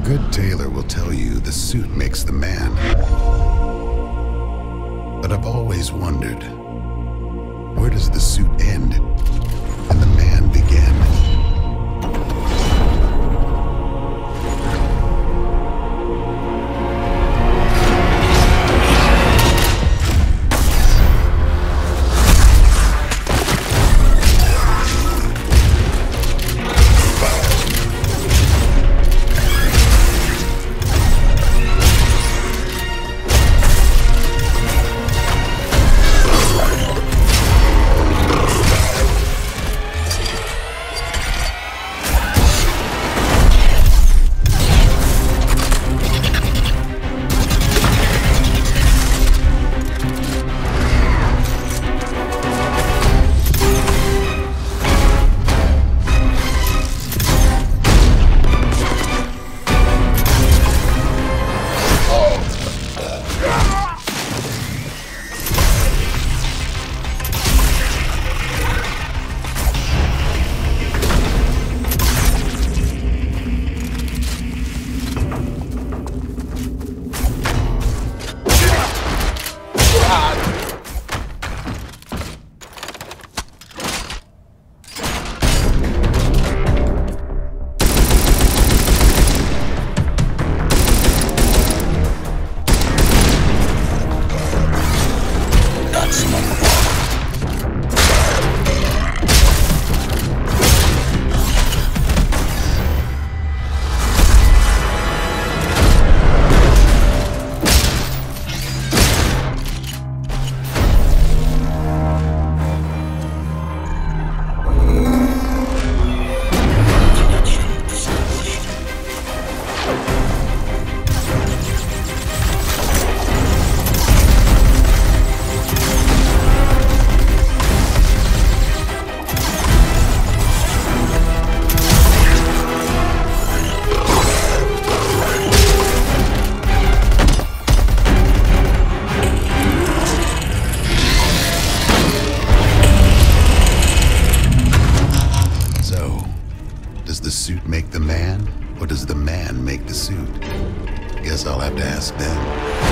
good tailor will tell you the suit makes the man. But I've always wondered, where does the suit end and the man begin? Does the suit make the man, or does the man make the suit? Guess I'll have to ask them.